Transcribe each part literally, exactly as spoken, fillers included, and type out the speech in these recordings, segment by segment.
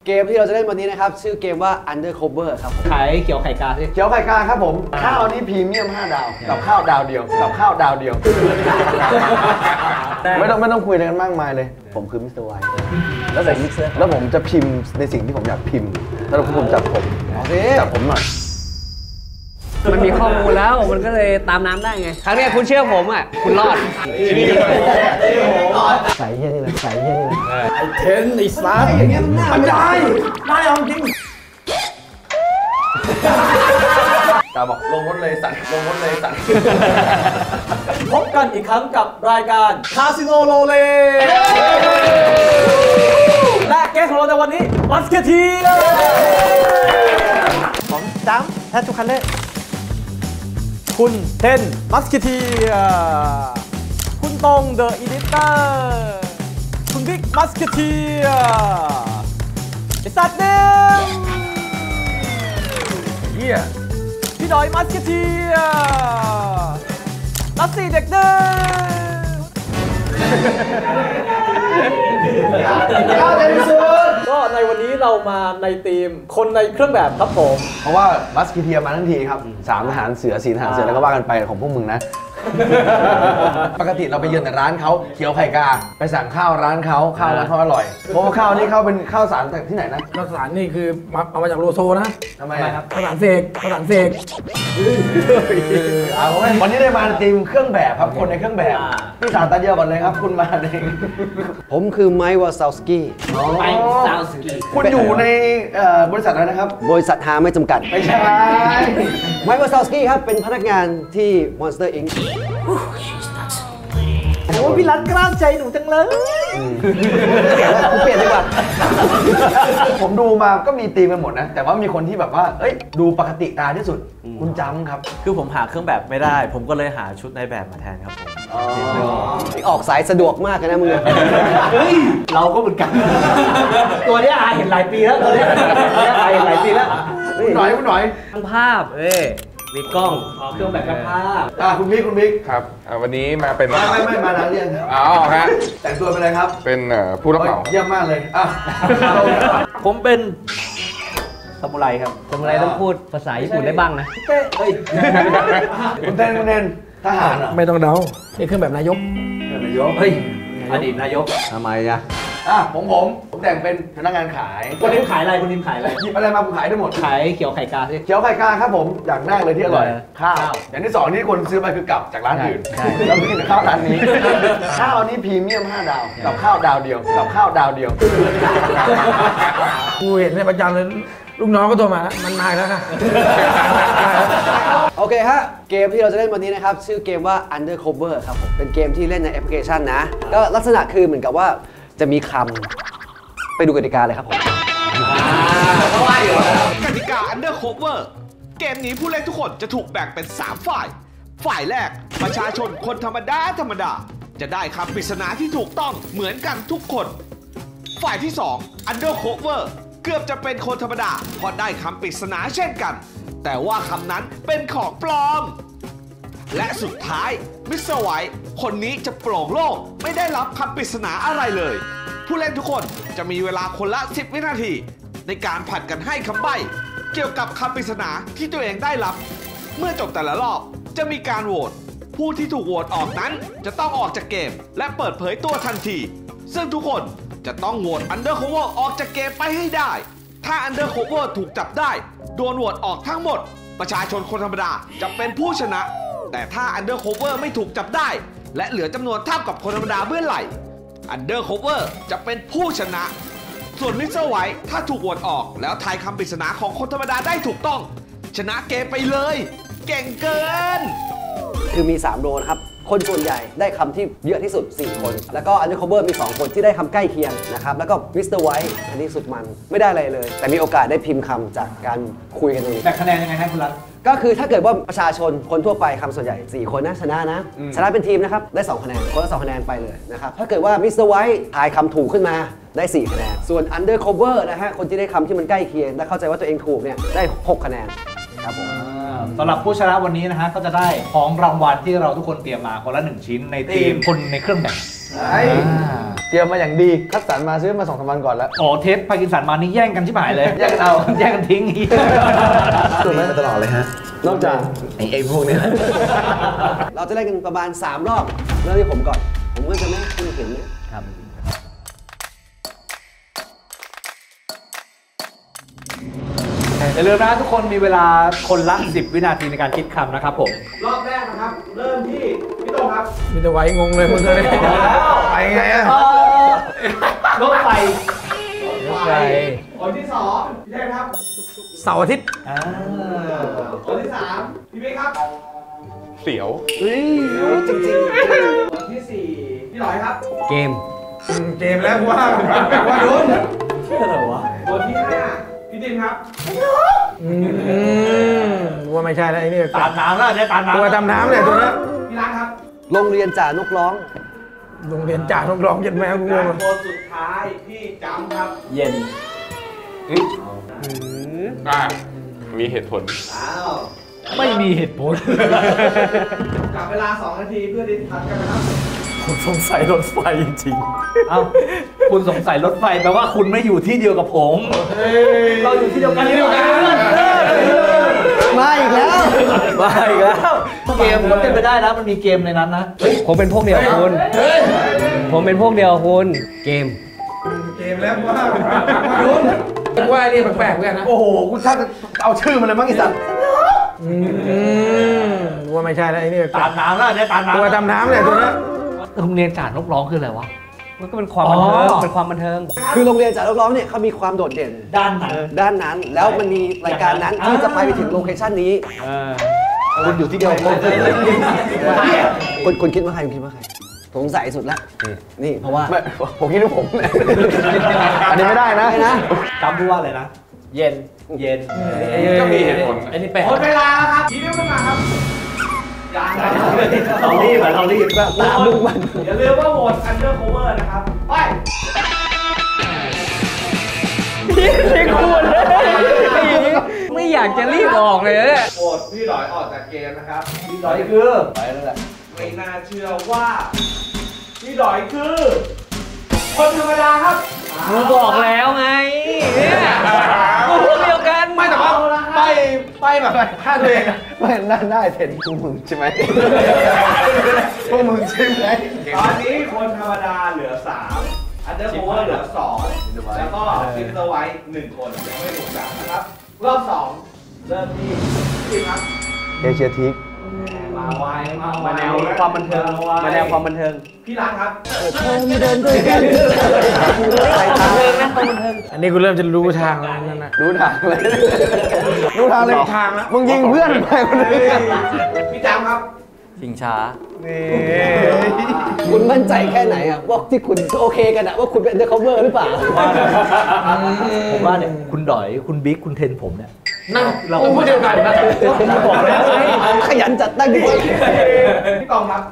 เกมที่เราจะเล่นวันนี้นะครับชื่อเกมว่า Undercover ครับขายเขียวไข่กาสิเขียวไข่กาครับผมข้าวนี้พรีเมียมห้าดาวกับข้าวดาวเดียวกับข้าวดาวเดียวไม่ต้องไม่ต้องคุยอะไรกันมากมายเลยผมคือมิสเตอร์ไวท์แล้วผมแล้วผมจะพิมพ์ในสิ่งที่ผมอยากพิมพ์แล้วคุณจับผมจับผมหน่อยมันมีข้อมูลแล้วมันก็เลยตามน้ำได้ไงครั้งนี้คุณเชื่อผมอ่ะคุณรอดใส่เฮี้ยนี่เลยใส่เฮี้ยนี่เลยไอเทนไอซัสอย่างเงี้ยมันได้ได้เอาจริงตาบอกลงรถเลยสั่นลงรถเลยสั่นพบกันอีกครั้งกับรายการคาสิโนโรเล่และเกมของเราในวันนี้บัสเกตทีผมจำแทบทุกคันเลยคุณเทนมัสกิเทียคุณตงเดอะอีดิเตอร์คุณบิ๊กมัสกิเทียไอสัตว์เดิมเฮียพี่ดอยมัสกิเทียนัสซี่เด็กเดิมก็ในวันนี้เรามาในทีมคนในเครื่องแบบครับผมเพราะว่ามัสกิเทียมาทั้งทีครับสามทหารเสือสี่ทหารเสือแล้วก็ว่ากันไปของพวกมึงนะปกติเราไปเยือนแต่ร้านเขาเขียวไข่กาไปสั่งข้าวร้านเขาข้าวร้านเขาอร่อยเพราะว่าข้าวนี่เขาเป็นข้าวสารจากที่ไหนนะข้าวสารนี่คือเอามาจากโลโซนะทำไมครับข้าวสารเสกข้าวสารเสกเอาวันนี้ได้มาทีมเครื่องแบบครับคนในเครื่องแบบพี่สารตาเดียวก่อนเลยครับคุณมาเองผมคือไมค์วาซาวสกี้ไมค์วาซาวสกี้คุณอยู่ในบริษัทอะไรนะครับบริษัทหาไม่จำกัดไม่ใช่ไมค์วาซาวสกี้ครับเป็นพนักงานที่ Monster อิงค์โอ้พี่รันกล้ามใจหนูจังเลยกูเปลี่ยนดีกว่าผมดูมาก็มีตีมกันหมดนะแต่ว่ามีคนที่แบบว่าเอ้ยดูปกติตาที่สุดคุณจำครับคือผมหาเครื่องแบบไม่ได้ผมก็เลยหาชุดในแบบมาแทนครับผมออกสายสะดวกมากเลยนะมึงเฮ้ยเราก็เหมือนกันตัวนี้อาเห็นหลายปีแล้วตัวนี้อาเห็นหลายปีแล้วคุณหน่อยคุณหน่อยทั้งภาพเอ้มีกล้องเครื่องแบบกับภาพอ่าคุณบิ๊กคุณบิ๊กครับวันนี้มาเป็นไม่ไม่ไม่มาล้างเรียนอ๋อฮะแต่งตัวเป็นอะไรครับเป็นผู้รับเหมาเยี่ยมมากเลยอ่ะผมเป็นซามูไรครับซามูไรต้องพูดภาษาญี่ปุ่นได้บ้างนะเฮ้ยคุณเทนคุณเทนทหารเหรอไม่ต้องเดานี่เครื่องแบบนายกนายกเฮ้ยอดีตนายกทำไมอะอ่ะผมผมผมแต่งเป็นพนักงานขายคนนี้ขายอะไรคนนี้ขายอะไรหยิบอะไรมาผมขายได้หมดขายเขียวไข่กาสิเขียวไข่กาครับผมอย่างแรกเลยที่อร่อยข้าวอย่างที่สองที่คนซื้อไปคือกลับจากร้านอื่นแล้วกินข้าวร้านนี้ข้าวนี้พรีเมียมห้าดาวกับข้าวดาวเดียวกับข้าวดาวเดียวกูเห็นในประจำเลยลูกน้องก็โทรมาแล้วมันมาแล้วค่ะโอเคฮะเกมที่เราจะเล่นวันนี้นะครับชื่อเกมว่า Undercover ครับผมเป็นเกมที่เล่นในแอปพลิเคชันนะก็ลักษณะคือเหมือนกับว่าจะมีคำไปดูกติกาเลยครับผมกติกา Undercover เกมนี้ผู้เล่นทุกคนจะถูกแบ่งเป็นสามฝ่ายฝ่ายแรกประชาชนคนธรรมดาธรรมดาจะได้คำปริศนาที่ถูกต้องเหมือนกันทุกคนฝ่ายที่สอง Undercover เกือบจะเป็นคนธรรมดาเพราะได้คำปริศนาเช่นกันแต่ว่าคำนั้นเป็นของปลอมและสุดท้ายมิสเตอร์ไวท์คนนี้จะโปร่งโล่งไม่ได้รับคำปริศนาอะไรเลยผู้เล่นทุกคนจะมีเวลาคนละสิบวินาทีในการผัดกันให้คำใบ้เกี่ยวกับคำปริศนาที่ตัวเองได้รับเมื่อจบแต่ละรอบจะมีการโหวตผู้ที่ถูกโหวตออกนั้นจะต้องออกจากเกมและเปิดเผยตัวทันทีซึ่งทุกคนจะต้องโหวต Undercover ออกจากเกมไปให้ได้ถ้า Undercover ถูกจับได้โดนโหวตออกทั้งหมดประชาชนคนธรรมดาจะเป็นผู้ชนะแต่ถ้า Undercover ไม่ถูกจับได้และเหลือจำนวนเท่ากับคนธรรมดาเมื่อไหร่ Undercover จะเป็นผู้ชนะส่วนมิสเตอร์ไวท์ถ้าถูกโหวตออกแล้วทายคำปริศนาของคนธรรมดาได้ถูกต้องชนะเกมไปเลยเก่งเกินคือมีสามโรนะครับคนส่วนใหญ่ได้คำที่เยอะที่สุดสี่คนแล้วก็ Undercover มีสองคนที่ได้คำใกล้เคียงนะครับแล้วก็มิสเตอร์ไวท์อันนี้สุดมันไม่ได้อะไรเลยแต่มีโอกาสได้พิมพ์คำจากการคุยกันตรงนี้แบ่งคะแนนยังไงให้คุณรัตก็คือถ้าเกิดว่าประชาชนคนทั่วไปคำส่วนใหญ่สี่คนนะชนะนะชนะเป็นทีมนะครับได้สองคะแนนคนละสองคะแนนไปเลยนะครับถ้าเกิดว่ามิสเตอร์ไวท์ทายคำถูกขึ้นมาได้สี่คะแนนส่วน Undercover นะฮะคนที่ได้คำที่มันใกล้เคียงและเข้าใจว่าตัวเองถูกเนี่ยได้หกคะแนนครับผมสำหรับผู้ชนะวันนี้นะฮะก็จะได้ของรางวัลที่เราทุกคนเตรียมมาคนละหนึ่งชิ้นในทีมคนในเครื่องแบบทีตรียมมาอย่างดีคัดสรรมาซื้อมาสองสามวันก่อนแล้วอ๋อเทปพากินสันมานี่แย่งกันชิบหายเลยแย่งกันเอาแย่งกันทิ้งอีกตัวไม่ตลอดเลยฮะนอกจากไอ้ไอ้พวกนี้เราจะเล่นกันประมาณสามรอบเริ่มที่ผมก่อนผมก็จะไม่ให้คุณเห็นนะครับอย่าลืมนะทุกคนมีเวลาคนละสิบวินาทีในการคิดคำนะครับผมรอบแรกนะครับ เริ่มที่พี่โตครับมีแต่ไว้งงเลยมึงเลยไปไงอะรถไฟไปคนที่สองพี่เทพครับเสาร์อาทิตย์คนที่สามพี่บิ๊กครับเสียวเฮ้ยจริงคนที่สี่พี่หลอยครับเกมเกมแล้วว่าว่าโดนคนที่ห้าพี่ดิมครับอืมว่าไม่ใช่แล้วไอ้นี่ตามน้ำแล้วเนี่ยตามน้ำตัวดำน้ำเลยตัวนี้พี่รักครับๆโรงเรียนจ่านกร้องโรงเรียนจ่าต้องร้องยันแมวกูงและงคนสุดท้ายพี่จำครับเย็นอ่ามีเหตุผลอ้าวไม่มีเหตุผลจับเวลาสองนาทีเพื่อดิทันกันนะครับผมสงสัยรถไฟจริงๆเอ้าคุณสงสัยรถไฟแปลว่าคุณไม่อยู่ที่เดียวกับผมเราอยู่ที่เดียวกันที่เดียวกันมาอีกแล้วมาอีกแล้วเกมก็เป็นไปได้นะมันมีเกมในนั้นนะผมเป็นพวกเดียวกับคุณ ผมเป็นพวกเดียวกับคุณ เกมเกมแล้วว่าโดนว่าไอ้นี่แปลกๆเหมือนกันนะโอ้โหกูถ้าจะเอาชื่อมันเลยมั้งไอ้สัตว์อืมว่าไม่ใช่แล้วไอ้นี่ตามน้ำแล้วเนี่ยตามน้ำตัวดำน้ำเลยตัวนี้โรงเรียนจ่านกร้องคืออะไรวะมันก็เป็นความบันเทิงอ๋อเป็นความบันเทิงคือโรงเรียนจ่านกร้องเนี่ยเขามีความโดดเด่นด้านไหนด้านนั้นแล้วมันมีรายการนั้นที่จะไปไปถึงโลเคชั่นนี้คุณอยู่ที่เดียวกับผมคุณคุณคิดว่าใครคุณคิดว่าใครสงสัยสุดละนี่เพราะว่าไม่ผมคิดว่าผมเนี่ยอันนี้ไม่ได้นะไม่นะจำพูดว่าอะไรนะ เย็น เย็นก็มีเหตุผลไอ้นี่แปลกหมดเวลาแล้วครับทีนี้ขึ้นมาครับยังไงเรารีบอะเรารีบตามุ่งมันอย่าลืมว่าโหวต Undercover นะครับ ไปไม่อยากจะรีบออกเลยเนี่ยโหวตพี่หลอยออกจากเกมนะครับพี่ร้อยคือไม่น่าเชื่อว่า พี่หลอยคือ คนธรรมดาครับกูบอกแล้วไงเนี่ยกูพวกเดียวกันไม่แต่ว่าไปไปแบบฆ่าตัวเองอะไม่น่าได้เห็นพวกมึงใช่ไหมพวกมึงใช่ไหมตอนนี้คนธรรมดาเหลือสาม Undercover เหลือสองแล้วก็ซิสเตอร์ไวท์หนึ่งคนยังไม่ถูกจับนะครับ รอบสองเริ่มที่พี่ครับเอเชียทิกมาไวมาไวมาแนวความบันเทิงมาแนวความบันเทิงพี่รักครับเธอเดินด้วยกันใครตามอันนี้กูเริ่มจะรู้ทางแล้วนั่นนะรู้ทางเลยรู้ทางเลยทางแล้วมึงยิงเพื่อนไปคนนึงพี่จำครับชิงช้าคุณมั่นใจแค่ไหนอะว่าที่คุณโอเคกันอะว่าคุณเป็น undercover หรือเปล่าผมว่าเนี่ยคุณดอยคุณบิ๊กคุณเทนผมเนี่ยนั่งเราพูดเดียวกันนะผมบอกแล้วไงขยันจัดตั้งดีพี่กองครับ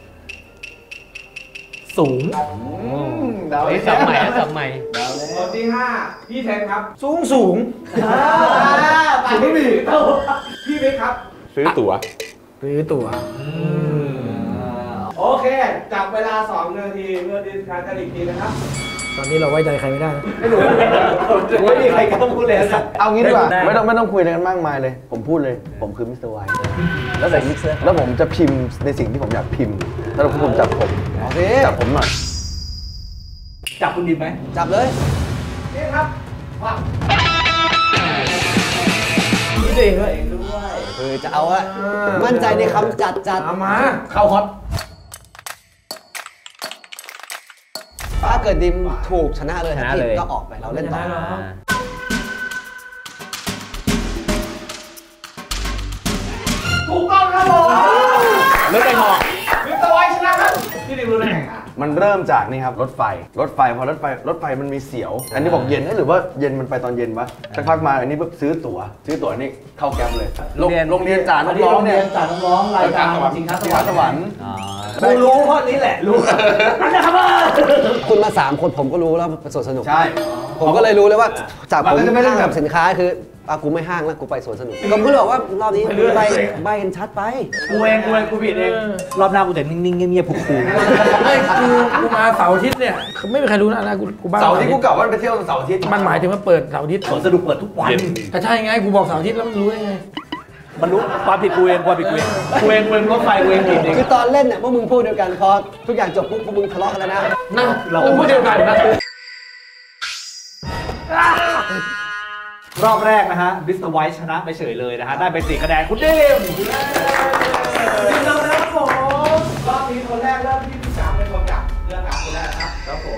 สูงไอ้สับใหม่อะสับใหม่คนที่ห้าพี่เทนครับสูงสูงปากพี่บีพี่บิ๊กครับซื้อตั๋วหรือตัวโอเค จับเวลาสองนาทีเพื่อดิสคัสกันอีกทีนะครับตอนนี้เราไว้ใจใครไม่ได้นะไม่มีใครกล้าพูดเลยนะเอางี้ดีกว่าไม่ต้องไม่ต้องคุยอะไรกันมากมายเลย ผมพูดเลย ผมคือมิสเตอร์ไวท์แล้วผมแล้วผมจะพิมพ์ในสิ่งที่ผมอยากพิมพ์ถ้าเราคุณจับผมโอเคจับผมหน่อยจับคุณดิบไหมจับเลยนี่ครับว่านี่เองด้วยคือจะเอาอะมั่นใจในคำจัดจัดเอามาเข้าฮอตถ้าเกิดดิมถูกชนะเลยชครับนะทีเลมยก็ออกไปเราเล่นต่อถูกต้องครับผมรถไฟหอกมิสเตอร์ไวท์ชนะครับพี่ดิวรู้ได้ไงอ่ะมันเริ่มจากนี่ครับรถไฟรถไฟพอรถไฟรถไฟมันมีเสียว อันนี้บอกเย็นเอ๊ะหรือว่าเย็นมันไปตอนเย็นวะสักพักมาอันนี้ปุ๊บซื้อตั๋วซื้อตั๋วนี่เข้าแก๊ปเลยโรงโรงเรียนจ่าน้องๆเนี่ยจ่าน้องๆรายการชิงช้าสที่วรวัรดค์สวรรค์กูรู้ข้อนี้แหละรู้อันนี้ครับคุณมาสามคนผมก็รู้แล้วเป็นสวนสนุกใช่ผมก็เลยรู้เลยว่าจากผมมันก็จะไม่ได้ห้างแบบกับสินค้าคืออ่ะกูไม่ห้างแล้วกูไปสวนสนุกก็เพื่อบอกว่ารอบนี้ใบใบกันชัดไปกูเองกูเองกูผิดเองรอบหน้ากูแต่นิ่งๆเงียบๆผูกเฮ้ยกูกูมาเสาร์อาทิตย์เนี่ยไม่มีใครรู้นะนะกูกูบ้าเสาร์ที่กูกลับว่าไปเที่ยวเสาร์อาทิตย์มันหมายถึงว่าเปิดเสาร์อาทิตย์สวนสนุกเปิดทุกวันแต่ใช่ไงกูบอกเสาร์อาทิตย์แล้วมันรู้ได้ไงมันรู้ความผิดกูเองความผิดกูเองกูเองกูเองรถไฟกูเองผิดเองคือตอนเล่นเนี่ยพวกมึงพูดเดียวกันพอทุกอย่างจบปุ๊บพวกมึงทะเลาะกันแล้วนะนะเราพูดเดียวกันนะรอบแรกนะฮะบิสเตอร์ไวท์ชนะไปเฉยเลยนะฮะได้ไปสี่คะแนนคุณเดมดีมนะครับผมรอบนี้คนแรกเริ่มที่พี่สามเป็นคนจับเรื่องการคนแรกครับครับผม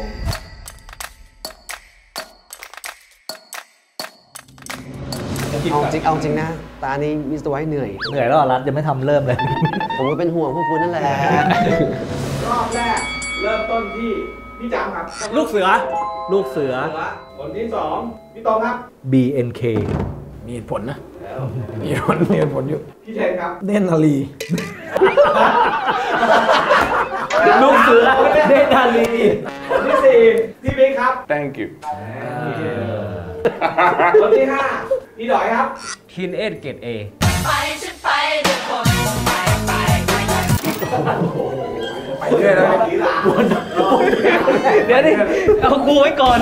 เอาจริงเอาจริงนะตานี้มิสเตอร์ไวท์เหนื่อยเหนื่อยแล้วรัฐยังไม่ทำเริ่มเลยผมก็เป็นห่วงพวกคุณนั่นแหละรอบแรกเริ่มต้นที่พี่จำครับลูกเสือลูกเสือคนที่สองพี่ตองครับบี เอ็น เคมีเหตุผลนะมีเหตุผลมีเหตุผลอยู่พี่เทนครับเน่นนาลีลูกเสือเดนาลีคนที่สี่พี่บิ๊กครับ thank you คนที่ห้าพี่ดอยครับทีนเอสเกตเอไปเรื่อยแล้วเดี๋ยวดิเอากูไว้ก่อน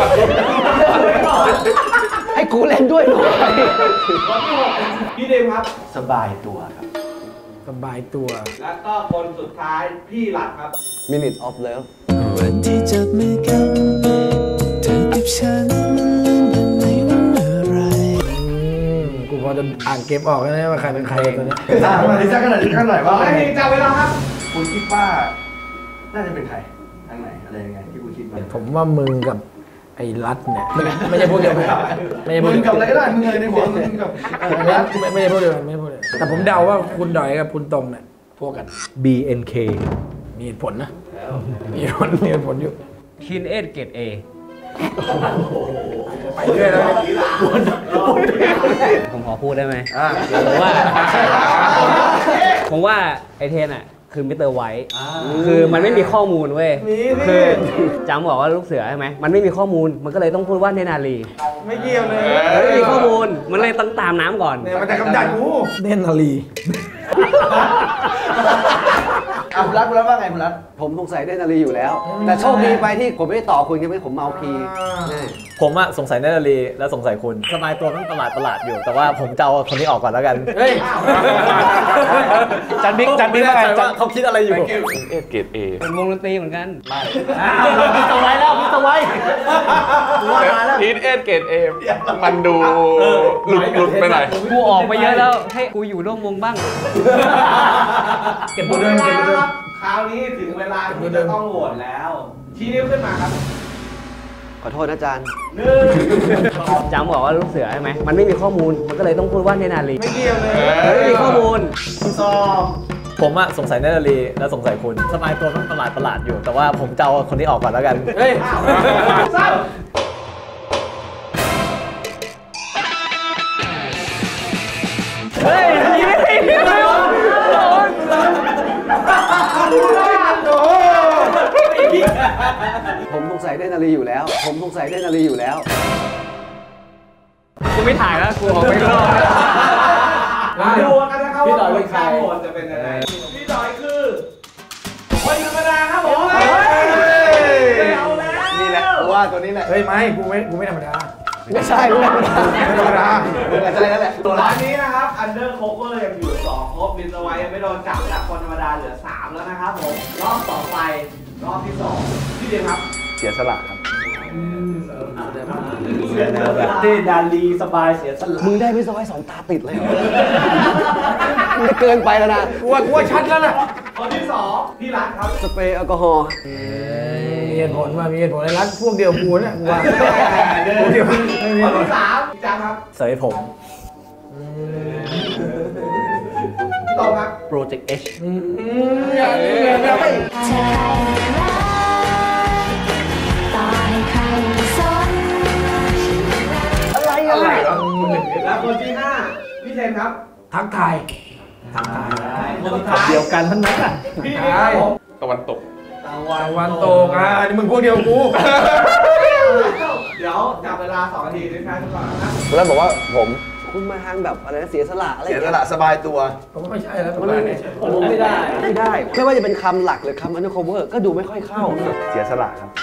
ให้กูเล่นด้วยหน่อยคนที่หกพี่เดมครับสบายตัวครับสบายตัวแล้วก็คนสุดท้ายพี่หลักครับ Minute of Love วันที่จับมือกันเธอกับฉันเป็นในวันอะไรกูพอจะอ่านเกมออกแล้วนะว่าใครเป็นใครตัวนี้ถามมาดิสักขนาดนี้กันหน่อยว่าให้พี่จับเวลาครับคุณคิดว่าน่าจะเป็นใครทางไหนอะไรยังไงที่คุณคิดว่าผมว่ามึงกับไอ้รัฐเนี่ยไม่ไม่ใช่พวกเดียวกันไม่ใช่พวมึกงเดียวกับอะไรก็ได้มึงเลยในหัวมึงกับรัฐไม่ไม่ใช่พวกเดียวกันไม่ใช่พวกเดียวกันแต่ผมเดาว่าคุณดอยกับคุณตรงเนี่ยพวกกันบี เอ็น เคมีเหตุผลนะมีเหตุผลมีเหตุผลอยู่ทีนเอสเกตเอไปเรื่อยแล้วผมขอพูดได้ไหมผมว่า ผมว่าไอเทนอ่ะคือมิสเตอร์ไวท์คือมันไม่มีข้อมูลเว้ยคือจำบอกว่าลูกเสือใช่ไหมมันไม่มีข้อมูลมันก็เลยต้องพูดว่าเนนาลีไม่เกี่ยวเลยมันไม่มีข้อมูลมันเลยต้องตามน้ำก่อนเนี่ยมันจะกำจัดกูเน่นนาลีอ่ะคุณรัฐคุณรัฐว่าไงคุณรัฐผมสงสัยได้นาลีอยู่แล้ว แต่โชคดีไปที่ผมไม่ได้ต่อคุณใช่ไหมผมเมาพีนี่ผมอะสงสัยเนตรลีและสงสัยคุณสบายตัวมันประหลาดประหลาดอยู่ แต่ว่าผมจะเอาคนนี้ออกก่อนแล้วกันเฮ้ยจันบิ๊กจันบิ๊กว่าไงจันเขาคิดอะไรอยู่เอสเกตเอเป็นวงดนตรีเหมือนกันอ้าวเราพิสไว้แล้วพิสไว้ว่ามาแล้วทีนเอสเกตเอมันดูหลุดหลุดไปหน่อยกูออกไปเยอะแล้วให้กูอยู่ร่วมวงบ้างเก็บตัวเดิมเก็บตัวเดิมคราวนี้ถึงเวลาที่จะต้องโหวตแล้ว ชี้นิ้วขึ้นมาครับขอโทษนะอาจารย์หนึ่งจำบอกว่าลูกเสือใช่ไหมมันไม่มีข้อมูลมันก็เลยต้องพูดว่าเนนาลีไม่เกี่ยวเลยมันไม่มีข้อมูลผมอะสงสัยเนตรลีและสงสัยคุณสบายตัวมันประหลาดประหลาดอยู่ แต่ว่าผมจะเอาคนนี้ออกก่อนแล้วกันเฮ้ยสามเฮ้ยยี่ไม่ผิดเลยผมสงสัยได้นาลีอยู่แล้ว ผมสงสัยได้นาลีอยู่แล้วกูไม่ถ่ายแล้วกูออกไปข้างนอกมาดูกันนะครับว่าผลการโหวตจะเป็นยังไงพี่ดอยคือคนธรรมดาครับผม เอาแล้วนี่แหละกูว่าตัวนี้แหละเฮ้ยไม่กูไม่กูไม่ธรรมดาไม่ใช่ไม่ใช่ไม่ธรรมดามึงอาจจะอะไรนั่นแหละตอนนี้นะครับ Undercover ยังอยู่สองครบมินสไวยังไม่โดนจับและคนธรรมดาเหลือสามแล้วนะครับผมรอบต่อไปรอบที่สองพี่เดียครับเสียสละครับเดนาลีสบายเสียสละมึงได้มิสเตอร์ไวท์สองตาติดเลยเหรอมึงจะเกินไปแล้วนะกูว่ากูว่าชัดแล้วนะคนที่สองพี่รัฐครับสเปรย์แอลกอฮอล์มีเหตุผลว่ามีเหตุผลในรัฐพวกเดียวกูเนี่ยกูว่าพวกเดียวไม่มีคเหนตุผลที่สามพี่จังครับเสยผมพี่ตองครับโปรเจกต์เอชอืมอย่างนี้เลยนะเธอใครรักต่อให้ใครสนอะไรอะไรและคนที่ห้าพี่เทนครับทักทายทักทายคนสุดท้ายเดียวกันทั้งนั้นอะพี่บิ๊กครับผมตะวันตกตะวันตกอ่ะนี่มึงพวกเดียวกูคเดี๋ยวจับเวลาสองนาทีด้วยกันก่อนนะแล้วบอกว่าผมคุณมาทางแบบอะไรนะเสียสละอะไรอเสียย่างสเงี้ยละสบายตัวผมว่าไม่ใช่แล้วมันผมไม่ได้ไม่ได้ไม่ว่าจะเป็นคำหลักหรือคำ undercover ก็ดูไม่ค่อยเข้าเสียสละครับ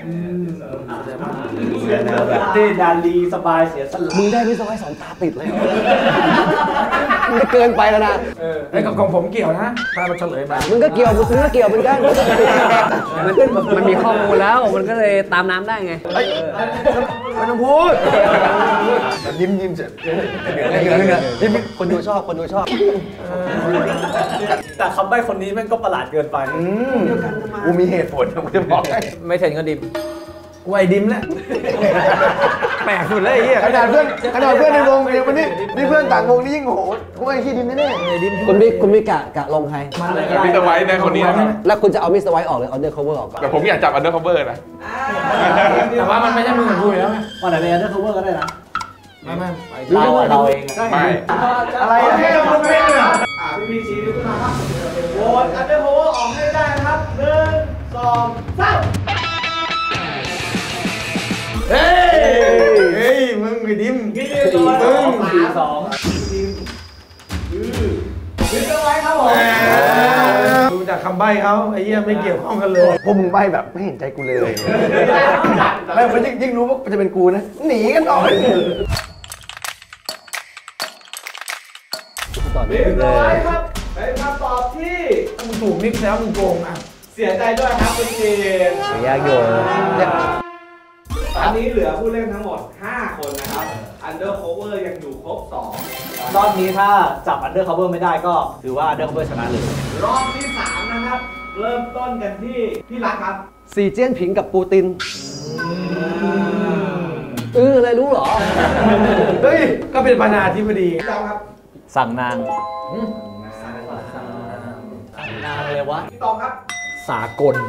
เต้ดาลีสบายเสียสละมึงได้ไม่สบายสองตาติดเลยเหรอมึงจะเกินไปแล้วนะไอ้กับของผมเกี่ยวนะถ้ามันเฉลยมามึงก็เกี่ยวมึงก็เกี่ยวเหมือนกันมันมันมีข้อมูลแล้วมันก็เลยตามน้ำได้ไงไม่ต้องพูด ยิ้มยิ้มเสร็จเดี๋ยวเดี๋ยวเดี๋ยวยิ้มคนดูชอบคนดูชอบแต่คำใบ้คนนี้แม่งก็ประหลาดเกินไปอืมกูมีเหตุผลกูจะบอกให้ไม่เทนก็ดิมกูไอ้ดิมแหละแปลกสุดเลยไอ้เหี้ยขนาดเพื่อนขนาดเพื่อนในวงเดียวกันนี่นี่เพื่อนต่างวงนี่ยิ่งโหกูไอ้ขี้ดินแน่ๆไอ้ดิมคุณบิ๊กคุณบิ๊กกะกะลงใครมิสเตอร์ไวท์ได้คนนี้นะครับแล้วคุณจะเอามิสเตอร์ไวท์ออกหรือ undercover ออกก่อนแต่ผมอยากจับอันเดอร์คัฟเวอร์นะแต่ว่ามันไม่ใช่มึงกับกูอยู่แล้วไงวันไหนเป็นอันเดอร์คัฟเวอร์ก็ได้นะไม่ไม่เราอะเราเองไม่อะไรอะอ่าพี่พีชี้นิ้วขึ้นมาครับโหวตอันเดอร์โฮเวอร์ออกให้ได้นะครับหนึ่งสองสามเฮ้ยเฮ้ยมึงไอ้ดิมพี่นิวตัวสองสี่สองมิสเตอร์ไวท์ครับผมดูจากคำใบ้เขาไอ้เหี้ยไม่เกี่ยวข้องกันเลยพวกมึงใบแบบไม่เห็นใจกูเลยแล้วมันยิ่งรู้ว่าจะเป็นกูนะหนีกันออกมิสเตอร์ไวท์ครับเป็นคำตอบที่มึงถูกนิกแล้วมึงโกงอ่ะเสียใจด้วยครับคุณจีนยากอยู่ตอนนี้เหลือผู้เล่นทั้งหมดห้าคนนะครับอันเดอร์โคเวอร์ยังอยู่ครบสองรอบนี้ถ้าจับอันเดอร์คัฟเวอร์ไม่ได้ก็ถือว่าอันเดอร์คัฟเวอร์ชนะเลยรอบที่สามนะครับ เริ่มต้นกันที่พี่รักครับสีเจี้ยนผิงกับปูตินเอออะไรรู้เหรอเฮ้ยก็เป็นประธานาธิบดีพี่จอมครับสั่งนางนางเลยวะพี่ตองครับสากล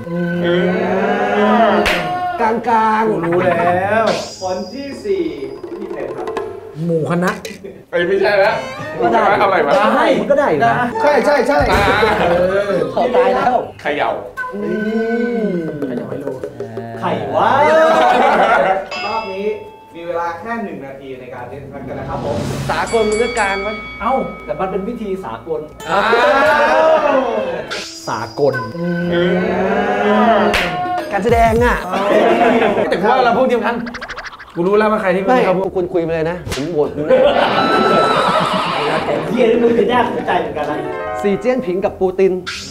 กลางกลางกูรู้แล้วคนที่สี่พี่เทนครับหมู่คณะไอ้ยไม่ใช่แล้วอะไรวะได้มันก็ได้อยู่นะใช่ใช่ใช่อ่าขอตายแล้วเขย่าใครจะไม่รู้ไข่วะรอบนี้มีเวลาแค่หนึ่งนาทีในการเล่นกันนะครับผมสากลมึงก็กลางวะเอ้าแต่มันเป็นวิธีสากลอ้าวสากลการแสดงอ่ะแต่ว่าเราพูดเดียวกัน กูรู้แล้วว่าใครที่ไม่เขาพวกคุณคุยมาเลยนะ ผมโหวตคุณนะเฮียนี่มึงเป็นยากสนใจเหมือนกันนะสีเจี้ยนผิงกับปูติน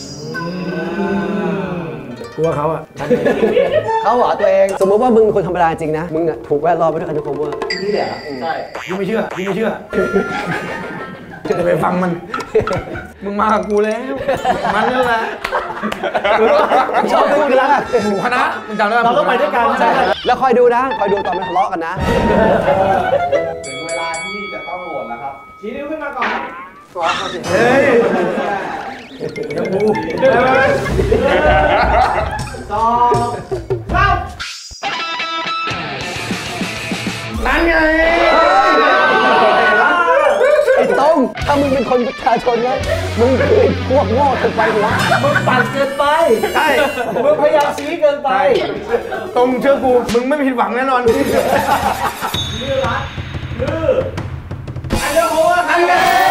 กูว่าเขาอ่ะเขาเหรอตัวเอง สมมติว่ามึงเป็นคนธรรมดาจริงนะ มึงอะถูกแวดล้อมไปด้วย undercover นี่แหละใช่กูไม่เชื่อกูไม่เชื่อจะไปฟังมัน มึงมากับกูแล้ว มันนั่นแหละชอบพูดแล้วหมู่คณะมึงจำได้ปะเราต้องไปด้วยกันใช่แล้วคอยดูนะ คอยดูตอนมันทะเลาะกันนะถึงเวลาที่จะต้องโหวตแล้วครับ ชี้นิ้วขึ้นมาก่อนครับเฮ้ยเดี๋ยวกูสองสามนั่นไงไอ้ต้งถ้ามึงเป็นคนประชาชนนะมึงคือพวกโง่เกินไปหัวมึงปั่นเกินไปใช่มึงพยายามชี้เกินไปตรงเชื่อกู มึงไม่ผิดหวังแน่นอนชื่อรักคืออันเดอร์โฮเวอร์ครับ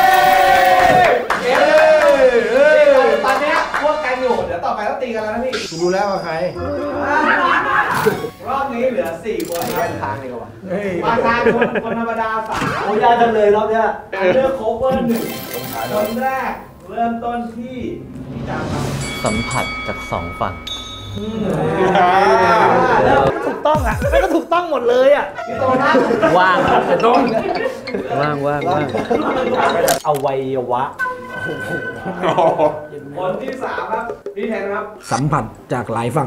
ตอนเนี้ยพวกกันอยู่เดี๋ยวต่อไปต้องตีกันแล้วนะพี่กูรู้แล้วว่าใครรอบนี้เหลือสี่คนครับทางเดียววะเฮ้ยประชาชนคนธรรมดาสามโอ้ยยากจังเลยรอบเนี้ยอันเดอร์โคเวอร์หนึ่งคนแรกเริ่มต้นที่พี่จามครับสัมผัสจากสองฝั่งถูกต้องอ่ะแล้วก็ถูกต้องหมดเลยอ่ะพี่โตนะว่างต้องว่างว่างว่างอวัยวะคนที่สามครับพี่แทนครับสัมผัสจากหลายฝั่ง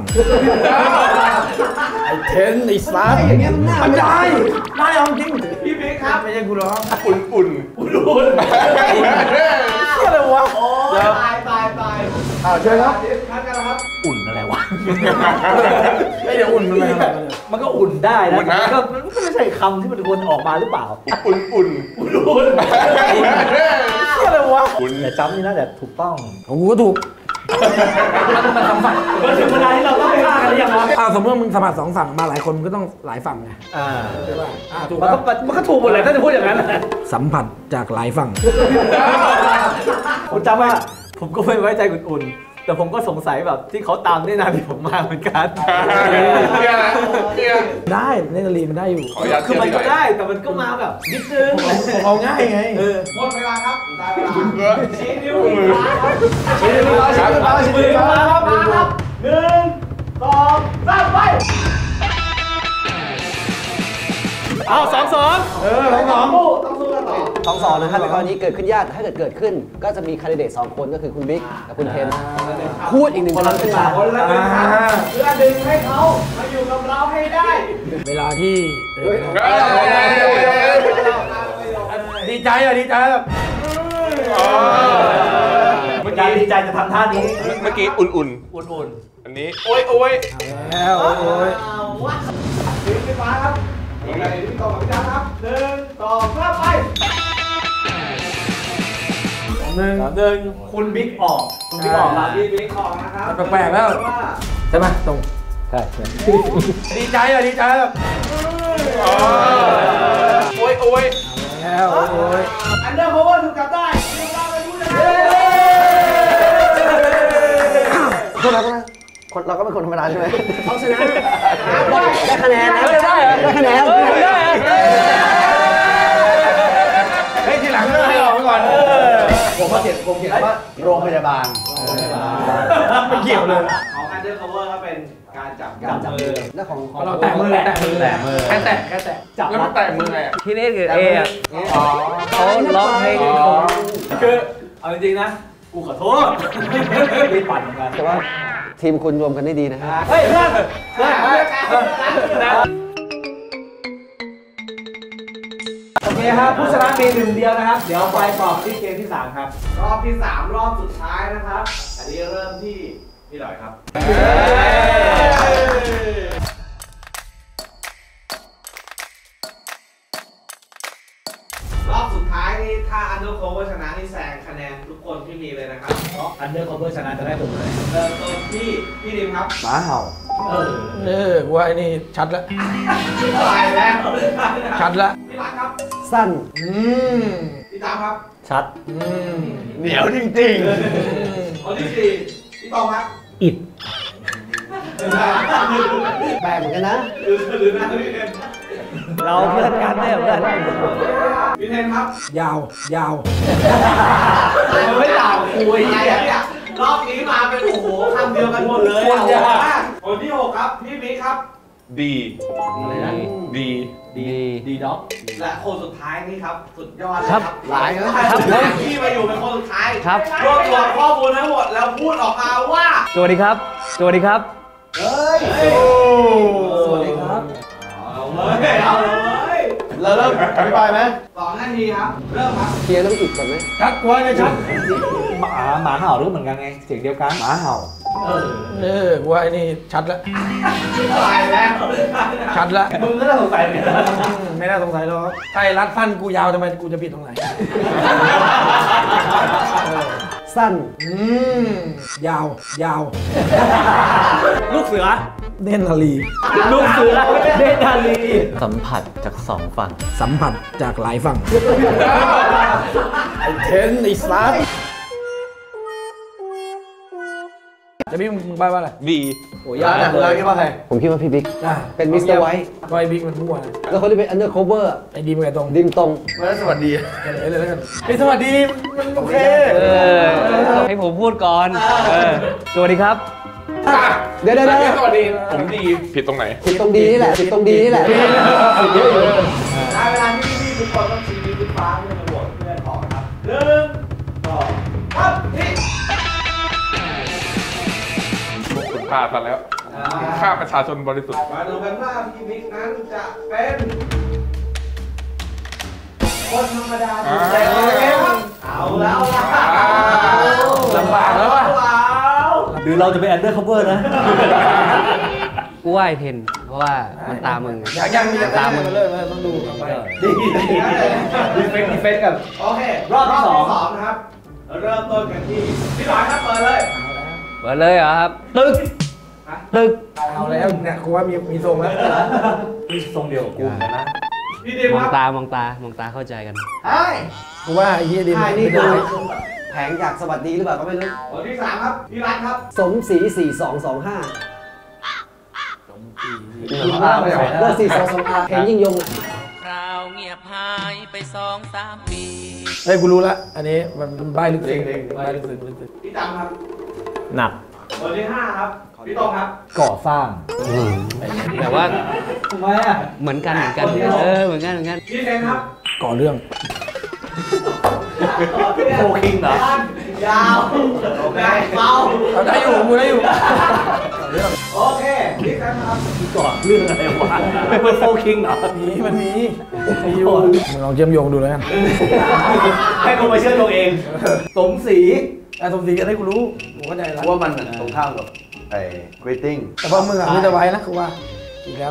ไอ้เทนไอ้ซัสมันได้ได้เอาจริงพี่บิ๊กครับไม่ใช่กูหรอกอุ่นอุ่นอุ่นอุ่นเชื่อเลยวะโอ้ยตายตายตายอ้าวเชิญครับทักกันแล้วครับอุ่นอะไรวะไอ้เดี๋ยวอุ่นมันไปทำไมมันก็อุ่นได้นะมันก็มันก็ไม่ใช่คำที่มันควรออกมาหรือเปล่าอุ่นอุ่นอุ่นอุ่นเชื่อเลยวะอุ่นแต่จำนี่นะแต่ถูกต้องของกูก็ถูกมันสัมผัสมันถึงเวลาที่เราต้องไปฆ่ากันหรือยังวะอ้าวสมมติว่ามึงสัมผัสสองฝั่งมาหลายคนมันก็ต้องหลายฝั่งไงอ่าใช่ป่ะอ่าถูกมันป่ะก็มันก็ถูกหมดเลยถ้าจะพูดอย่างนั้นสัมผัสจากหลายฝั่งผมจำว่าผมก็ไม่ไว้ใจอุ่นๆแต่ผมก็สงสัยแบบที่เขาตามได้นานที่ผมมาเหมือนกันเนี่ยนะเนี่ยได้เล่นดนตรีมันได้อยู่ขออนุญาตคือมันก็ได้แต่มันก็มาแบบนิดนึงผมเอาง่ายไงเออหมดเวลาครับได้เวลาเออชี้นิ้วมือชี้นิ้วชี้นิ้วชี้นิ้วมาครับมาครับหนึ่งสองสามไปเอาสองสองเออสองสองต้องสู้กันต่อสองสองนะครับในกรณีเกิดขึ้นยากแต่ถ้าเกิดเกิดขึ้น ก็จะมีคันดิเดตสองคนก็คือคุณบิ๊กกับคุณเทนพูดอีกหนึ่งคำขึ้นมาคนละหนึ่งครั้งเพื่อดึงให้เขามาอยู่กับเราให้ได้เวลาที่เออเอ้ยดีใจอ่ะดีใจแบบเมื่อใจกี้ดีใจจะทำท่านี้เมื่อกี้อุ่นอุ่นๆ อันนี้ โอ้ยโอ้ยแล้วโอ้ยดึงขึ้นมาครับอีกอะไรที่พี่ตองกับพี่จ้าครับหนึ่งสองสามไปหนึ่งๆหนึ่งคุณบิ๊กออกคุณบิ๊กออกครับพี่บิ๊กของนะครับแปลกๆแล้วใช่ไหมตรงใช่ดีใจอ่ะดีใจแบบโอ้ยโอ้ยแล้วโอ้ยอันเดอร์โคเวอร์ถูกจับได้ถูกจับไปผู้ชนะคนเราก็นะคนเราก็เป็นคนธรรมดาใช่ไหมเขาชนะได้คะแนนนะได้คะแนนเฮ้ยทีหลังก็ให้ออกไปก่อนผมมาเขียนผมเขียนว่าโรงพยาบาลไม่เกี่ยวเลยของอันเดอร์โคเวอร์ก็เป็นการจับการจับมือแล้วของของเราแตะมือแตะมือแตะมือแค่แตะแค่แตะจับแล้วมันแตะมือไงอ่ะที่นี่คือเออะเขาร้องเพลงคือเอาจริงๆนะกูขอโทษรีบปั่นเหมือนกันแต่ว่าทีมคุณรวมกันได้ดีนะฮะเฮ้ยเพื่อนเพื่อนเพื่อนนะโอเคครับผู้ชนะมีหนึ่งเดียวนะครับเดี๋ยวไปต่อที่เกมที่สามครับรอบที่สามรอบสุดท้ายนะครับ อันนี้เริ่มที่พี่หน่อยครับรอบสุดท้ายนี่ถ้าอันเดอร์โคเวอร์ชนะนี่แซงคะแนนทุกคนที่มีเลยนะครับอันเดอร์คอเวอร์ชนะจะได้ผมเลยเริ่มต้นที่พี่ดิมครับหมาเห่าเออเออว่าไอ้นี่ชัดแล้วตายแล้วชัดแล้วพี่รักครับสั้นอืมพี่ตามครับชัดอืมเหนียวจริงคนที่สี่พี่ตองครับอิดแปลกเหมือนกันนะหรือหรือนะพี่เทนเราเพื่อนกันเนี่ยเพื่อนพี่เทนครับยาวยาวไม่ด่าคุยอะไรเนี่ยรอบนี้มาเป็นโอ้โหคำเดียวกันหมดเลยอ่ะโหดมากคนที่หกครับพี่บิ๊กครับดีอะไรนะดีดีดีด็อกและคนสุดท้ายนี่ครับสุดยอดเลยครับหลายนะครับที่มาอยู่เป็นคนสุดท้ายครับรวบรวมข้อมูลทั้งหมดแล้วพูดออกมาว่าสวัสดีครับ สวัสดีครับเฮ้ยสวัสดีครับเอาเลยเอาเลยๆเราเริ่มอธิบายไหมสองนาทีครับ เริ่มครับเคลียร์ต้องอิดก่อนไหมชัดกว่าเลยชัดหมาหมาเห่ารู้เหมือนกันไงเสียงเดียวกันหมาเห่าเออเออว่าไอ้นี่ชัดแล้วตายแล้วชัดแล้วมึงก็น่าสงสัยเหมือนกันอืมไม่น่าสงสัยหรอกไอ้รัดฟันกูยาวทำไมกูจะผิดตรงไหนสั้นอืมยาวยาวลูกเสือเน้นนาลีลูกเสือเดนาลีสัมผัสจากสองฝั่งสัมผัสจากหลายฝั่ง ไอ้เทนไอ้ซัดจะพี่มึงใบ้ว่าอะไรดีโอ้ยยากจังเลยคิดว่าใครผมคิดว่าพี่บิ๊กอ่ะเป็นมิสเตอร์ไวท์ก็ไอ้บิ๊กมันมั่วนะแล้วคนที่เป็นอันเดอร์โคเวอร์ไอ้ดีมกับไอ้ตรงดิมตรงไม่ได้สวัสดีเฉลยเลยแล้วกันไอ้สวัสดีมันโอเคเออ ให้ผมพูดก่อน เออ สวัสดีครับเดี๋ยวเดี๋ยวเดี๋ยวสวัสดี ผมดี ผิดตรงไหนผิดตรงดีนี่แหละผิดตรงดีนี่แหละผิดเยอะอยู่ได้เวลาที่พี่ๆทุกคนต้องชี้นิ้วขึ้นฟ้าเพื่อมาโหวตเพื่อนออกนะครับหนึ่งสองสามนี่คุณพลาดมาแล้วฆ่าประชาชนบริสุทธิ์มาดูกันว่าพี่บิ๊กนั้นจะเป็นคนธรรมดาที่ใจเกมเอาแล้วล่ะลำบากแล้วว่ะหรือเราจะเป็นอันเดอร์คอเวอร์นะกูว่าไอเทน เพราะว่ามันตามมึงอยากยังมีจะตามมึงเลยต้องดูต่อไปดีดีเฟกดีเฟกกับโอเครอบที่สองนะครับ เริ่มต้นกันที่พี่หน่อยครับเปิดเลยเปิดเลยเหรอครับ ตึก ตึกเอาแล้วเนี่ยกูว่ามีมีทรงแล้วนี่ทรงเดียวกับกูนะมองตามองตามองตาเข้าใจกันใช่กูว่าไอ้เฮียดินใช่นี่คือแผงจากสวัสดีหรือเปล่าก็ไม่รู้คนที่สามครับพี่รัฐครับสมศรีสี่สองสองห้าอ้าวไม่ไหวเบอร์สี่สองสองห้าเพลงยิ่งยงอ่ะคราวเงียบหายไปสองสามปีเฮ้ยกูรู้ละอันนี้มันใบลึกซึ้งใบลึกซึ้งลึกซึ้งพี่จำครับหนักคนที่ห้าครับพี่ตองครับก่อสร้างแต่ว่าทำไมอ่ะเหมือนกันเหมือนกัน เออ เหมือนกันเหมือนกันพี่เทนครับก่อเรื่องโฟคิงเหรอยาวแรงเบาเอาได้อยู่กูได้อยู่โอเคพี่แซมครับก่อเรื่องอะไรวะไม่เป็นโฟคิงเหรอมีมันมีมีอยู่มึงลองเชื่อมโยงดูแล้วกันให้กูมาเชื่อตัวเอง สมศรีไอ้สมศรีอันนี้กูรู้กูเข้าใจแล้วว่ามันตรงข้ามกับไอ้ greeting แต่พอมึงอ่ะมีแต่ไว้นะกูว่าอีกแล้ว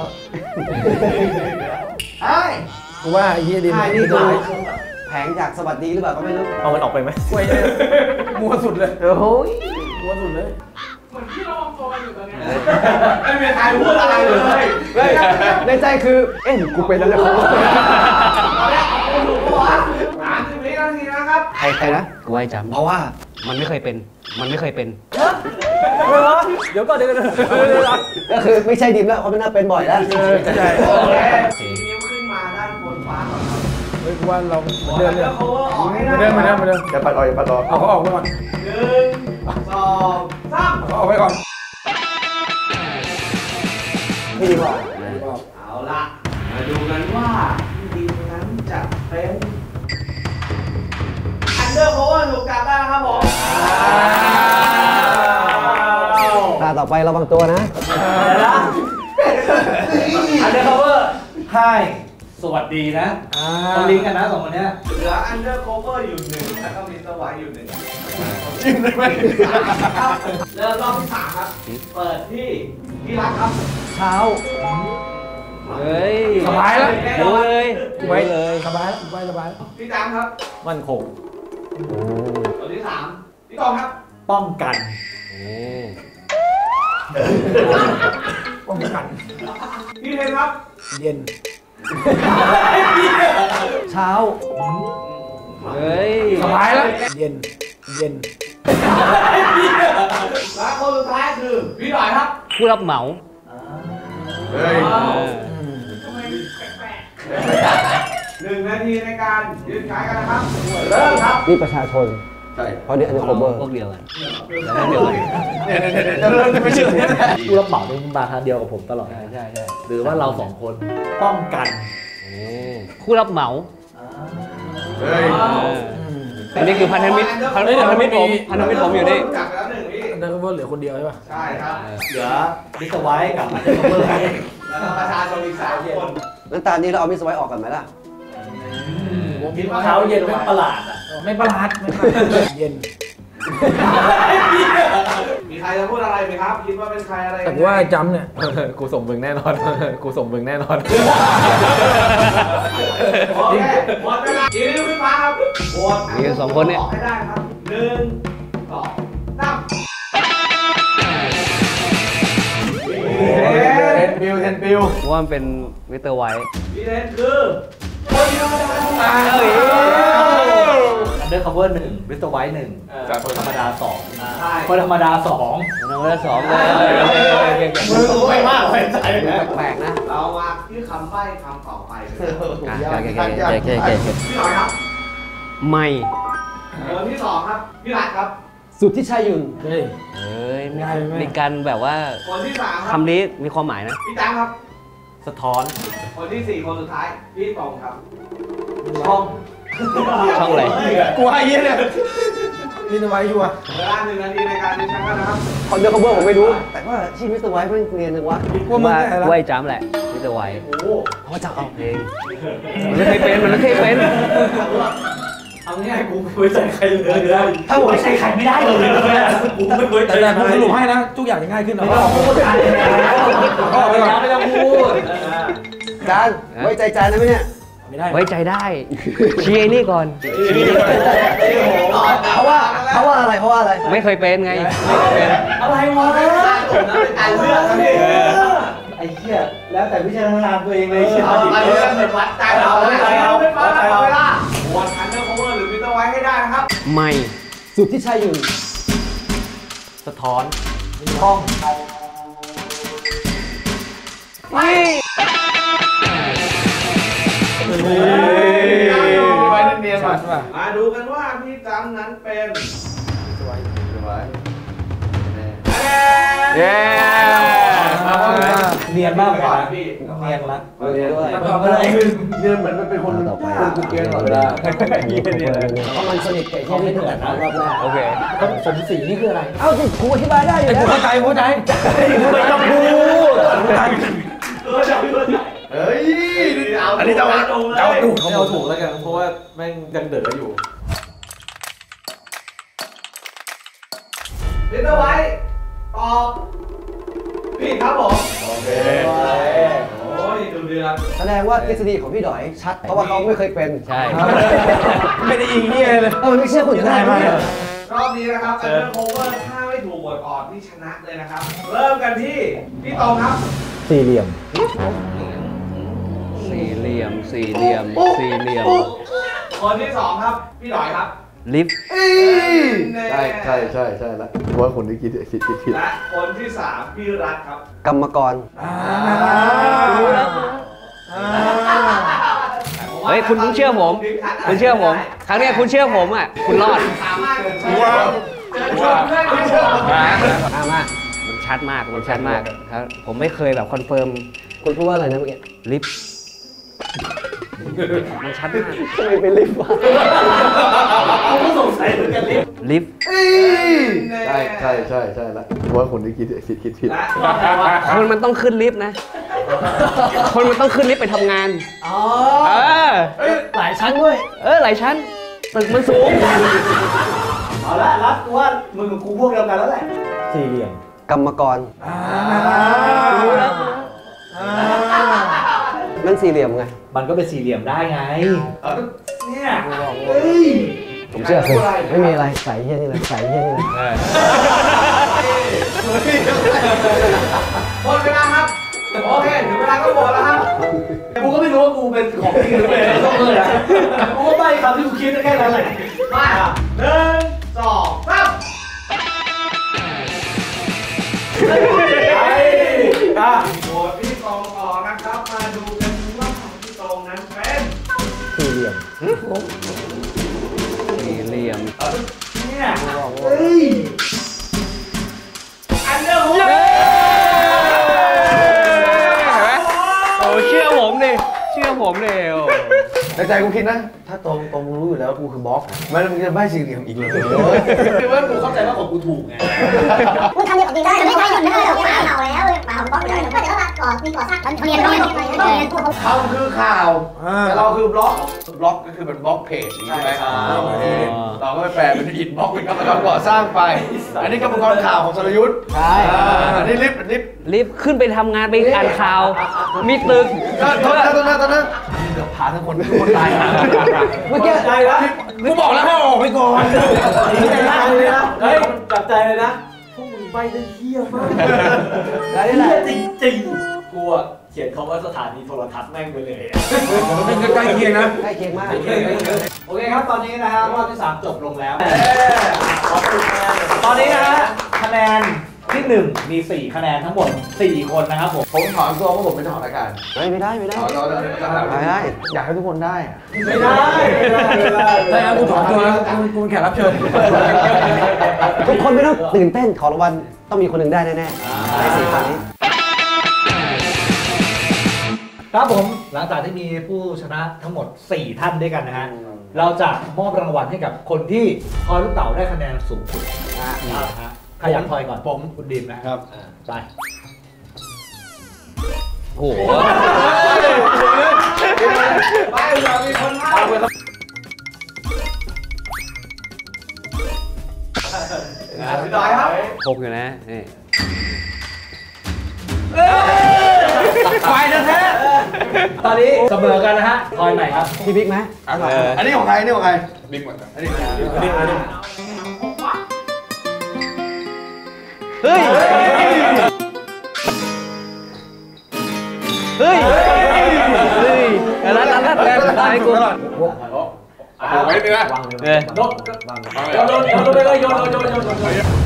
ใช่กูว่าไอ้เฮียดินใช่นี่คือแผงจากสวัสดีหรือเปล่าก็ไม่รู้เอามันออกไปไหมกูไอ้มัวสุดเลยโอ้ยมัวสุดเลยไม่มีใครพูดอะไรเลยในใจคือเอ๊ะกูเป็นอะไรของถูกปะวะสามสิบวินาทีนะครับใครใครนะกูไว้จำเพราะว่ามันไม่เคยเป็น มันไม่เคยเป็นเดี๋ยวก่อนเดี๋ยวก่อนก็คือไม่ใช่ดิมแล้วเพราะมันน่าเป็นบ่อยแล้วใช่โอเคชี้นิ้วขึ้นมาด้านบนฟ้าก่อนครับเฮ้ยกูว่าเราเหมือนเดิมเลยโคเวอร์ออกให้เหได้มือนเดิมเหมือนเดิมเหมือนเดิมจะปัดออกอย่าปัดออกเอาเขาออกไปก่อนหนึ่งสองสามเอาเขาออกไปก่อนไม่ดีกว่าเอาละมาดูกันว่าพี่ดิมนั้นจะเป็นอันเดอร์โคเวอร์ถูกจับได้ครับผมตาต่อไประวังตัวนะอันเดอร์คเวอร์ไฮสวัสดีนะต้องลิงก์กันนะสองคนเนี้ยเหลืออันเดอร์โคเวอร์อยู่หนึ่งแล้วก็มิสเตอร์ไวท์อยู่หนึ่งจริงเลยไหมเริ่มรอบที่สามครับ เปิดที่พี่รักครับเช้าเฮ้ยสบายแล้วรู้เลยกูไปเลยสบายแล้วกูไปสบายแล้วพี่จำครับมั่นคงตัวที่สามพี่ตองครับป้องกันป้องกันพี่เทนครับเย็นเช้าเฮ้ยสบายแล้วเย็นเย็นและคนสุดท้ายคือพี่หน่อยครับผู้รับเหมาเฮ้ยหนึ่งนาทีในการยืนขายกันนะครับ เริ่มครับนี่ประชาชนใช่เพราะนี่อันนี้โคเวอร์พวกเดียวกันแล้วเดียวกันเนี่ยเนี่ยเนี่ยเริ่มจะไม่เชื่อเนี่ยผู้รับเหมาต้องมาทางเดียวกับผมตลอดใช่ใช่ใช่หรือว่าเราสองคนป้องกันผู้รับเหมาเฮ้ยอันนี้คือพันธมิตรพันธมิตรผมพันธมิตรผมอยู่นี่จับไปแล้วหนึ่งพี่อันเดอร์คเวอร์เหลือคนเดียวใช่ป่ะใช่ครับเหลือมิสเตอร์ไวท์กับอันเดอร์คเวอร์แล้วก็ประชาชนอีกสามคนน้ำตาลนี้เราเอามิสไว้ออกกันไหมล่ะคิดว่าเช้าเย็นไม่ประหลาดอ่ะไม่ประหลาดไม่ประหลาดเย็นมีใครจะพูดอะไรไหมครับ คิดว่าเป็นใครอะไรแต่กูว่าไอ้จำเนี่ยกูส่งมึงแน่นอน กูส่งมึงแน่นอนโอเคหมดเวลาอีนิ้วขึ้นมาครับโหวตมีกันสองคนเนี่ยออกให้ได้ครับหนึ่งสองสามเทนปิวเทนปิวว่ามันเป็นมิสเตอร์ไวท์พี่เทนคือคนธรรมดาอันเดอร์คเวอร์หนึ่งมิสเตอร์ไวท์หนึ่งคนธรรมดาสองใช่คนธรรมดาสองน้องละสองเลยมึงรู้ไปมากไปใจนะแปลกๆนะเรามาที่คำใบ้คำต่อไปเลยโอเคโอเคโอเคโอเคพี่หน่อยครับไม่คนที่สองครับ พี่รัฐครับสุดที่ชัยยุนเฮ้ยเอ้ยมีการแบบว่าคนที่สามครับคำนี้มีความหมายนะพี่จังครับสะท้อนคนที่สี่คนสุดท้าย พี่ตองครับช่องช่องอะไรกูว่าไอ้เหี้ยเนี่ยนี่จะไว้ชัวร์เวลาหนึ่งนาทีในการดิฉันกันนะครับคอนเดอร์คอเวอร์ผมไม่รู้ แต่ว่าชื่อมิสเตอร์ไวท์เพิ่งเรียนนึงว่าว่ามึงว่าแก่แล้วไว้จ้ำแหละมิสเตอร์ไวท์โอ้เพราะจะเอาเพลงมันไม่เคยเป็นมันไม่เคยเป็นเอาง่ายๆกูไม่ไว้ใจใครเลยเลยถ้าผมไว้ใจใครไม่ได้เลยกูไม่ไว้ใจแต่ใครผมสรุปให้นะทุกอย่างจะง่ายขึ้นนะไม่ต้องพูดกันเลยนะก็ไปก่อนไม่ต้องพูดจานไว้ใจจานได้ไหมเนี่ยไม่ได้ไว้ใจได้เชียร์นี่ก่อนเพราะว่าเพราะว่าอะไรเพราะว่าอะไรไม่เคยเป็นไงอะไรวะอ่านเรื่องนี่ไอ้เหี้ยแล้วแต่วิจารณญาณตัวเองเลยเอาไปเรื่องเป็นวัดใจเราใจเราเป็นวัดใจเราเวลาวันอันเดอร์โคเวอร์หรือมิเตอร์ไว้ให้ได้นะครับไม่สุดที่ใช่อยู่สะท้อนห้องไว้เนียนๆก่อนมาดูกันว่าพี่จำนั้นเป็นเย้เนียนมากกว่าพี่เนียนละเรียนด้วยทำอะไรเนียนเหมือนมันเป็นคนต่อไปคนกูเกณฑ์ก่อนเวลาเพราะมันสนิทกับไอ้เหี้ยนี่ตั้งแต่รอบแรกโอเคสมศรีนี่คืออะไรเอ้าสิครูอธิบายได้อยู่แล้วเข้าใจเข้าใจไม่ต้องพูดเฮ้ยอันนี้เจ้าเจ้าดูไม่เอาถูกแล้วกันเพราะว่าแม่งยังเดือดอยู่มิเตอร์ไว้ตอบผิดครับผมโอเคโอ้ยดูเดือดแสดงว่าทฤษฎีของพี่ดอยชัด เพราะว่าเขาไม่เคยเป็นใช่ไม่ได้ยิงนี่เลยเออไม่เชื่อคุณจะได้ไหมรอบนี้นะครับอันเดอร์โคเวอร์ถ้าไม่ถูกบทออกที่ชนะเลยนะครับ เริ่มกันที่พี่ตองครับสี่เหลี่ยมสี่เหลี่ยมสี่เหลี่ยมสี่เหลี่ยมคนที่สองครับพี่ดอยครับลิฟต์ใช่ใช่ใช่ใช่แล้วว่าคนที่คิดคิดคิดผิดและคนที่สามพี่รัฐครับกรรมกรเฮ้ยคุณคุณเชื่อผม คุณเชื่อผม ครั้งนี้คุณเชื่อผมอ่ะคุณรอดสามารถว้าวเจอชมเพื่อนเชื่อมามามันชัดมากมันชัดมากครับผมไม่เคยแบบคอนเฟิร์มคุณพูดว่าอะไรนะเมื่อกี้ลิฟต์มันชัดมากทำไมเป็นลิฟต์วะผมก็สงสัยเหมือนกันลิฟต์ลิฟต์ใช่ใช่ใช่ใช่แล้วว่าคนที่คิดคิดคิดผิดคนมันต้องขึ้นลิฟต์นะ คนมันต้องขึ้นลิฟต์ไปทำงานเออหลายชั้นด้วยเออหลายชั้นตึกมันสูงเอาละรัดกูว่ามึงกับกูพวกเดียวกันแล้วแหละสี่เหลี่ยมกรรมกรนั่นสี่เหลี่ยมไงมันก็เป็นสี่เหลี่ยมได้ไงเนี่ยเฮ้ยผมเชื่อคุณไม่มีอะไรใส่เฮี้ยนี่เลยใส่เฮี้ยนี่เลยหมดเวลาครับโอเคถึงเวลาก็หมดแล้วครับกูก็ไม่รู้ว่ากูเป็นของจริงหรือเป็นต้องเลยนะกูก็ใบ้คำที่กูคิดแค่นั้นแหละมาหนึ่งสองสามอ่ะโหวตพี่ตองต่อนะครับ มาดูกันว่าพี่ตองนั้นเป็นสี่เหลี่ยมสี่เหลี่ยมเนี่ยเฮ้ยอันเดอร์โคเวอร์โอ้เชื่อผมดิเชื่อผมดิโอ้ในใจกูคิดนะ ถ้าตรงตรงรู้อยู่แล้วกูคือบล็อกไม่แล้วมึงจะใบ้สี่เหลี่ยมอีกเลยคือว่ากูเข้าใจว่าของกูถูกไงมึงทำอย่างนี้ได้ไม่ใช่หยุดไม่ได้หรอกเปล่าแล้วเปล่าบล็อกเลยก็เดี๋ยวมาก่อมีก่อสร้างเรียนต้องไปเรียนพวกเขาเขาคือข่าวแต่เราคือบล็อกบล็อกก็คือเป็นบล็อกเพจใช่ไหมเราก็ไปแปลเป็นอินบล็อกเป็นกรรมกรก่อสร้างไปอันนี้กรรมกรข่าวของสรยุทธ์ใช่อันนี้ลิฟต์ลิฟต์รีบขึ้นไปทำงานไปอ่านข่าว มีตึกตอนนั้นตอนนั้นตอนนั้นเกือบพาทั้งคนทุกคนตายเมื่อกี้ใจแล้วกูบอกแล้วให้ออกไปก่อนใจมากเลยนะเฮ้ยจับใจเลยนะพวกมึงใบได้เหี้ยมากได้แหละจริงจริงกูอ่ะเขียนคำว่าสถานีโทรทัศน์แม่งไปเลยเป็นใกล้เคียงนะใกล้เคียงมากโอเคครับตอนนี้นะฮะรอบที่สามจบลงแล้วตอนนี้นะฮะคะแนนที่หนึ่งมีสี่คะแนนทั้งหมดสี่คนนะครับผมผมถอนตัวเพราะผมเป็นเจ้าของรายการไม่ได้ไม่ได้ถอนตัวไม่ได้อยากให้ทุกคนได้ไม่ได้ไม่ได้ไม่ได้แต่กูถอนตัวแล้วกูแขกรับเชิญทุกคนไม่ต้องตื่นเต้นของรางวัลต้องมีคนหนึ่งได้แน่ๆในสี่คนนี้ครับผมหลังจากที่มีผู้ชนะทั้งหมดสี่ท่านด้วยกันนะฮะเราจะมอบรางวัลให้กับคนที่ทอยลูกเต๋าได้คะแนนสูงสุดนะฮะใครอยากทอยก่อนผมคุณดิมนะครับไปโอ้โหไปอย่ามีคนห้ามพี่ดอยครับหกอยู่นะนี่ควายแท้ตอนนี้เสมอกันนะฮะทอยใหม่ครับพี่บิ๊กไหมอันนี้ของใครอันนี้ของใครบิ๊กหมดอันนี้เฮ้ย เฮ้ย เฮ้ยแล้วแล้วแล้วแล้วให้กูโอ้ไว้เนื้อเออโยนโยนโยนโยนไปเลยโยนโยนโยนโยนโยน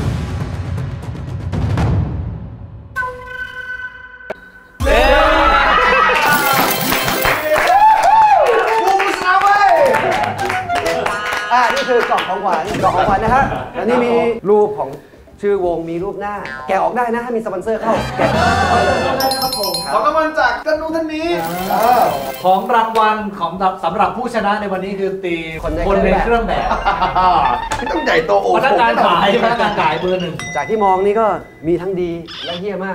อ่านี่คือกล่องของขวัญกล่องของขวัญนะฮะแล้วนี่มีรูปของชื่อวงมีรูปหน้า แกะออกได้นะถ้ามีสปอนเซอร์เข้าแกะขอกำลังจากกันนู้นท่านนี้ของรางวัลของสำหรับผู้ชนะในวันนี้คือตีคนในเครื่องแบบไม่ต้องใหญ่โตโอ้พนักงานขายพนักงานขายเบอร์หนึ่งจากที่มองนี่ก็มีทั้งดีและเหี้ยมาก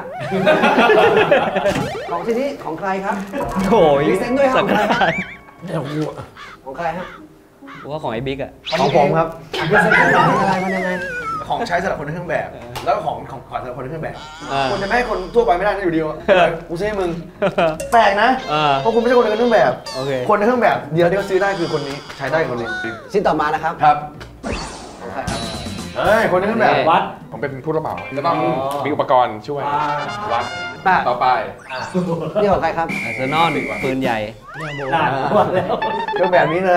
ของชิ้นนี้ของใครครับโถ่ยมีเซ็นด้วยครับของใครเดี๋ยวกูของใครฮะกูว่าของไอ้บิ๊กอะของผมครับมีเซ็นของอะไรมันยังไงของใช้สำหรับคนในเครื่องแบบ แล้วก็ของของขวัญสำหรับคนในเครื่องแบบอ่าคนจะไม่ให้คนทั่วไปไม่ได้นะอยู่ดีวะกูซื้อให้มึง แปลกนะอ่าเพราะคุณไม่ใช่คนในเครื่องแบบโอเคคนในเครื่องแบบเดียวที่เขาซื้อได้คือคนนี้ใช้ได้คนนี้ชิ้นต่อมานะครับครับเฮ้ยคนในเครื่องแบบวัดผมเป็นผู้รับเหมาจะต้องมีอุปกรณ์ช่วยวัดป่ะต่อไปนี่ของใครครับอาร์เซนอลปืนใหญ่ด่าวัดแล้วเครื่องแบบนี้เลย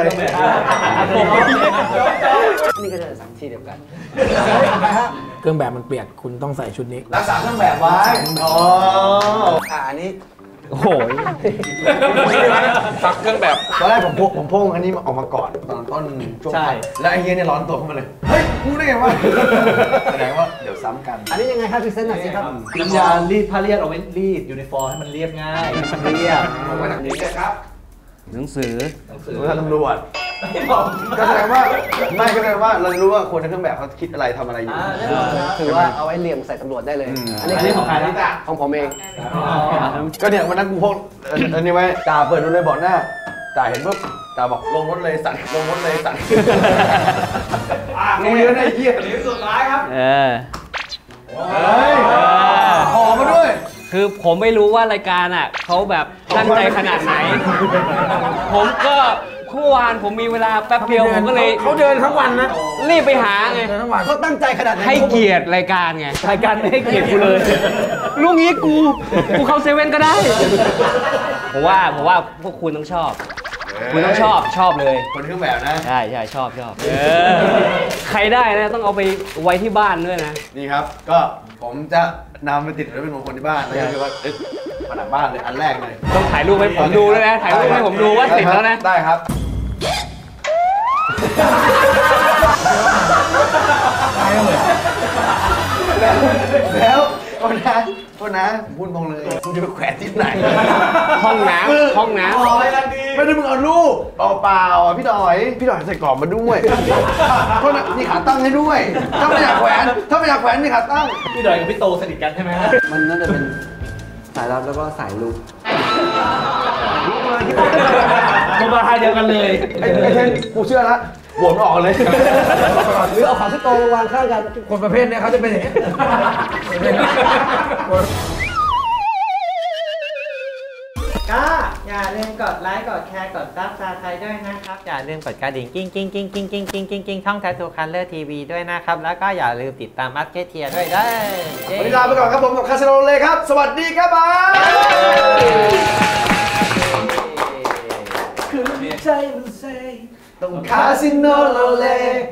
นี่ก็จะสามที่เดียวกันเครื่องแบบมันเปียกคุณต้องใส่ชุดนี้รักษาเครื่องแบบไว้อ๋ออ่าอันนี้โอ้โหซักเครื่องแบบตอนแรกผมพกผมพงอันนี้ออกมาก่อนตอนต้นช่วงพักแล้วไอ้เฮียเนี่ยร้อนตัวเข้ามาเลย เฮ้ยรู้ได้ไงวะแสดงว่าเดี๋ยวซ้ำกันอันนี้ยังไงครับพรีเซนต์หน่อยสิครับน้ำยารีดผ้าเรียบเอาไว้รีดยูนิฟอร์มให้มันเรียบง่ายเรียบผมว่าจากนี้เลยครับหนังสือรู้ทันตำรวจก็แสดงว่าไม่ก็แสดงว่าเราจะรู้ว่าคนในเครื่องแบบเขาคิดอะไรทำอะไรอยู่ถือว่าเอาไว้เลี่ยมใส่ตำรวจได้เลย อันนี้อันนี้ของใครนะของผมเองก็เนี่ยวันนั้นกูพกอันนี้ไว้จ่าเปิดดูเลยบอกหน้าจ่าเห็นปุ๊บจ่าบอกลงรถเลยสั่นลงรถเลยสั่นมึงเยอะนะไอ้เหี้ยนี่สุดท้ายครับเออเฮ้ยห่อมาด้วยคือผมไม่รู้ว่ารายการอ่ะเขาแบบตั้งใจขนาดไหน ผมก็เมื่อวานผมมีเวลาแป๊บเดียวผมก็เลยเขาเดินทั้งวันนะรีบไปหาไงเดินทั้งวันเขาตั้งใจขนาดไหนให้เกียรติรายการไง รายการไม่ให้เกียรติกูเลยลูกนี้กู กูเข้าเซเว่นก็ได้ ผมว่าผมว่าพวกคุณต้องชอบ คุณต้องชอบชอบเลยคนเครื่องแบบนะใช่ใช่ชอบชอบเออใครได้นะต้องเอาไปไว้ที่บ้านด้วยนะนี่ครับก็ผมจะนำไปติดไว้เป็นมงคลที่บ้านแล้วก็คือว่าเอ๊ะผนังบ้านเลยอันแรกเลยต้องถ่ายรูปให้ผมดูด้วยนะ ถ่ายรูปให้ผมดูว่าติดแล้วนะได้ครับแล้วก็นะก็นะพูดตรงเลยคุณจะไปแขวนที่ไหนห้องน้ำห้องน้ำไม่ได้มึงเอารูปเปล่าๆอ่ะพี่ดอยพี่ดอยใส่กรอบมาด้วยโทษนะมีขาตั้งให้ด้วย ถ้าไม่อยากแขวนถ้าไม่อยากแขวนมีขาตั้งพี่ดอยกับพี่โตสนิทกันใช่ไหมฮะมันน่าจะเป็นสายลับแล้วก็สายลุกมันมาทางเดียวกันเลยไอ้ไอ้เทนกูเชื่อละบวมออกเลยหรือเอาของพี่โตมาวางข้างกันคนประเภทเนี้ยเขาจะเป็นอย่างนี้ก็อย่าลืมกดไลค์กดแชร์กดซับสไครต์ด้วยนะครับ อย่าลืมกดกระดิ่งกิ้งกิ้งกิ้งกิ้งกิ้งกิ้งกิ้งกิ้งช่องแททูคัลเลอร์ทีวีด้วยนะครับ แล้วก็อย่าลืมติดตามมัสเก็ตเทียด้วยเด้อวันนี้ลาไปก่อนครับผมกับคาสิโนเลยครับ สวัสดีครับบายคือใจมันเซต้องคาสิโนโลเล